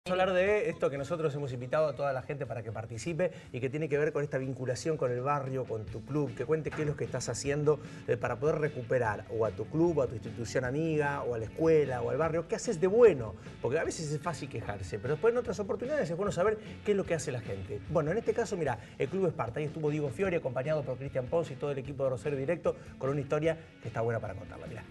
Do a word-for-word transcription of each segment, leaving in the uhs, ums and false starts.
Vamos a hablar de esto que nosotros hemos invitado a toda la gente para que participe y que tiene que ver con esta vinculación con el barrio, con tu club, que cuente qué es lo que estás haciendo eh, para poder recuperar o a tu club, o a tu institución amiga, o a la escuela, o al barrio, qué haces de bueno, porque a veces es fácil quejarse, pero después en otras oportunidades es bueno saber qué es lo que hace la gente. Bueno, en este caso, mira, el Club Esparta, ahí estuvo Diego Fiori acompañado por Cristian Pons y todo el equipo de Rosario Directo con una historia que está buena para contarla, mirá.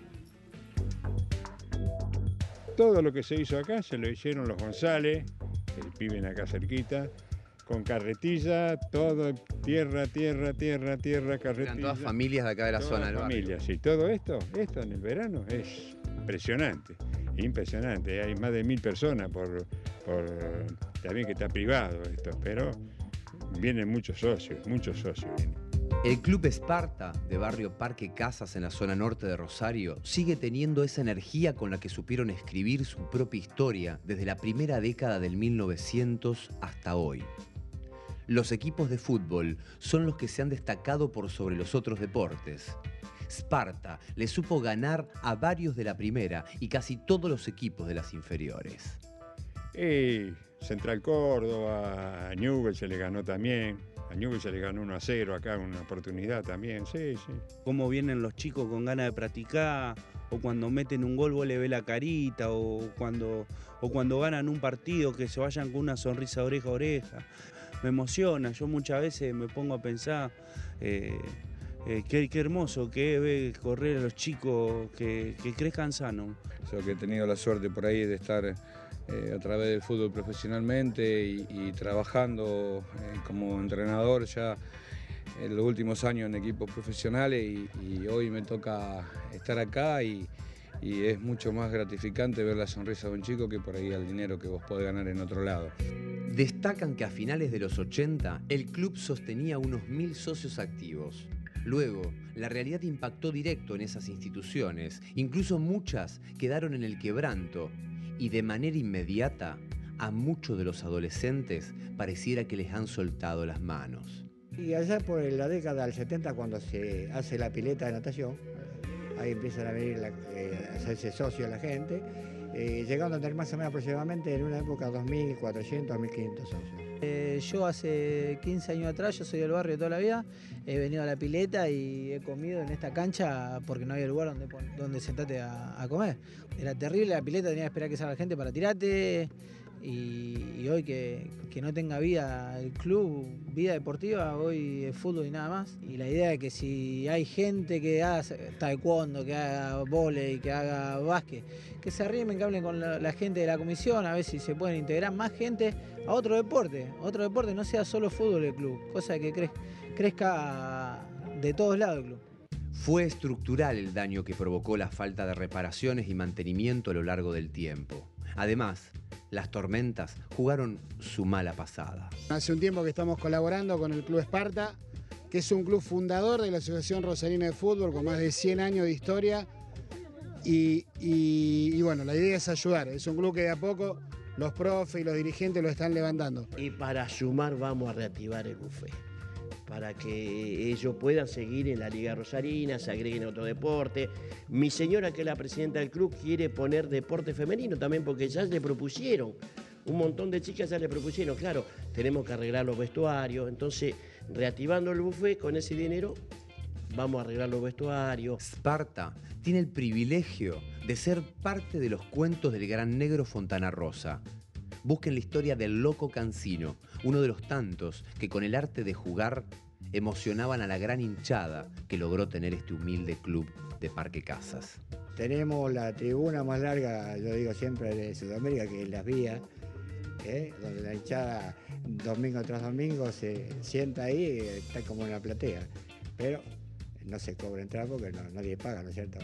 Todo lo que se hizo acá se lo hicieron los González, que viven acá cerquita, con carretilla, todo, tierra, tierra, tierra, tierra, carretilla. Eran todas familias de acá de la todas zona del barrio. familias, sí. Todo esto, esto en el verano es impresionante, impresionante. Hay más de mil personas por, por también que está privado esto, pero vienen muchos socios, muchos socios vienen. El Club Esparta, de barrio Parque Casas en la zona norte de Rosario, sigue teniendo esa energía con la que supieron escribir su propia historia desde la primera década del mil novecientos hasta hoy. Los equipos de fútbol son los que se han destacado por sobre los otros deportes. Sparta le supo ganar a varios de la primera y casi todos los equipos de las inferiores. Y Central Córdoba, a Newell's se le ganó también. A Newell's se le ganó uno a cero acá, una oportunidad también, sí, sí. Cómo vienen los chicos con ganas de practicar, o cuando meten un gol vos le ves la carita, o cuando, o cuando ganan un partido que se vayan con una sonrisa oreja a oreja. Me emociona, yo muchas veces me pongo a pensar eh, eh, qué, qué hermoso que es ver correr a los chicos que, que crezcan sanos. Yo que he tenido la suerte por ahí de estar Eh, a través del fútbol profesionalmente y, y trabajando eh, como entrenador ya en los últimos años en equipos profesionales y, y hoy me toca estar acá y, y es mucho más gratificante ver la sonrisa de un chico que por ahí el dinero que vos podés ganar en otro lado. Destacan que a finales de los ochenta el club sostenía unos mil socios activos. Luego, la realidad impactó directo en esas instituciones, incluso muchas quedaron en el quebranto. Y de manera inmediata, a muchos de los adolescentes pareciera que les han soltado las manos. Y allá por la década del setenta, cuando se hace la pileta de natación, ahí empiezan a venir la, eh, a hacerse socios la gente, eh, llegando a tener más o menos aproximadamente en una época dos mil cuatrocientos, dos mil quinientos socios. Eh, yo hace quince años atrás, yo soy del barrio de toda la vida, he venido a la pileta y he comido en esta cancha porque no había lugar donde, donde sentarte a, a comer. Era terrible, la pileta tenía que esperar que salga la gente para tirarte y, y hoy que, que no tenga vida el club, vida deportiva, hoy es fútbol y nada más. Y la idea es que si hay gente que haga taekwondo, que haga vóley, que haga básquet, que se arrimen, que hablen con la, la gente de la comisión, a ver si se pueden integrar más gente a otro deporte, otro deporte, no sea solo fútbol el club, cosa que cre crezca de todos lados el club. Fue estructural el daño que provocó la falta de reparaciones y mantenimiento a lo largo del tiempo. Además, las tormentas jugaron su mala pasada. Hace un tiempo que estamos colaborando con el Club Esparta, que es un club fundador de la Asociación Rosarina de Fútbol con más de cien años de historia. Y, y, y bueno, la idea es ayudar. Es un club que de a poco los profes y los dirigentes lo están levantando. Y para sumar vamos a reactivar el buffet, para que ellos puedan seguir en la Liga Rosarina, se agreguen a otro deporte. Mi señora, que es la presidenta del club, quiere poner deporte femenino también, porque ya le propusieron, un montón de chicas ya le propusieron, claro, tenemos que arreglar los vestuarios, entonces reactivando el buffet con ese dinero, vamos a arreglar los vestuarios. Sparta tiene el privilegio de ser parte de los cuentos del gran negro Fontana Rosa. Busquen la historia del Loco Cancino, uno de los tantos que con el arte de jugar emocionaban a la gran hinchada que logró tener este humilde club de Parque Casas. Tenemos la tribuna más larga, yo digo siempre, de Sudamérica, que es Las Vías, ¿eh? Donde la hinchada domingo tras domingo se sienta ahí y está como en la platea. Pero no se cobra entrar porque no, nadie paga, ¿no es cierto?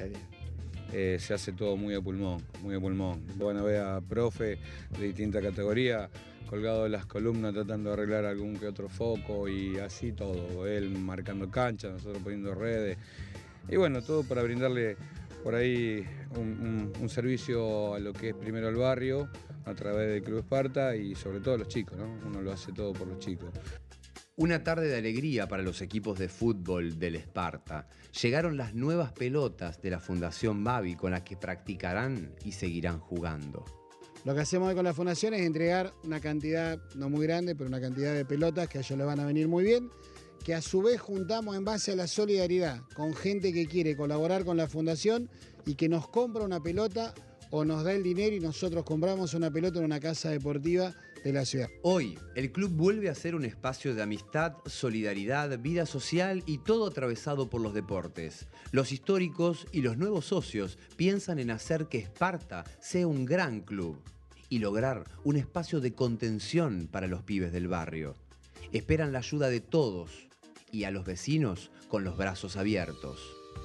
Eh, se hace todo muy a pulmón, muy a pulmón. Van a ver a profe de distintas categorías colgado en las columnas tratando de arreglar algún que otro foco y así todo. Él marcando cancha, nosotros poniendo redes. Y bueno, todo para brindarle por ahí un, un, un servicio a lo que es primero el barrio a través del Club Esparta y sobre todo a los chicos, ¿no? Uno lo hace todo por los chicos. Una tarde de alegría para los equipos de fútbol del Esparta. Llegaron las nuevas pelotas de la Fundación Babi con las que practicarán y seguirán jugando. Lo que hacemos hoy con la fundación es entregar una cantidad, no muy grande, pero una cantidad de pelotas que a ellos les van a venir muy bien, que a su vez juntamos en base a la solidaridad con gente que quiere colaborar con la fundación y que nos compra una pelota o nos da el dinero y nosotros compramos una pelota en una casa deportiva de la ciudad. Hoy, el club vuelve a ser un espacio de amistad, solidaridad, vida social y todo atravesado por los deportes. Los históricos y los nuevos socios piensan en hacer que Esparta sea un gran club y lograr un espacio de contención para los pibes del barrio. Esperan la ayuda de todos y a los vecinos con los brazos abiertos.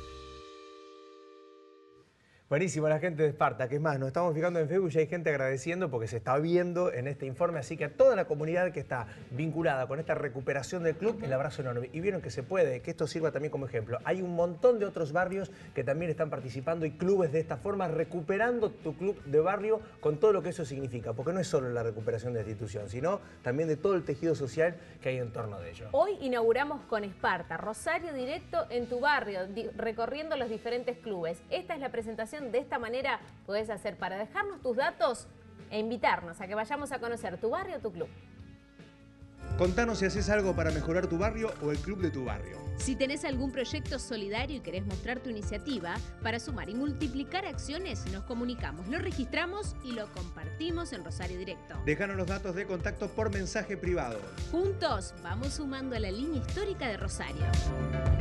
Buenísimo la gente de Esparta, que es más, nos estamos fijando en Facebook y hay gente agradeciendo porque se está viendo en este informe, así que a toda la comunidad que está vinculada con esta recuperación del club, el abrazo enorme. Y vieron que se puede, que esto sirva también como ejemplo. Hay un montón de otros barrios que también están participando y clubes de esta forma, recuperando tu club de barrio con todo lo que eso significa, porque no es solo la recuperación de la institución, sino también de todo el tejido social que hay en torno de ello. Hoy inauguramos con Esparta, Rosario directo en tu barrio, recorriendo los diferentes clubes. Esta es la presentación. De esta manera podés hacer para dejarnos tus datos e invitarnos a que vayamos a conocer tu barrio o tu club. Contanos si haces algo para mejorar tu barrio o el club de tu barrio. Si tenés algún proyecto solidario y querés mostrar tu iniciativa, para sumar y multiplicar acciones nos comunicamos, lo registramos y lo compartimos en Rosario Directo. Déjanos los datos de contacto por mensaje privado. Juntos vamos sumando a la línea histórica de Rosario.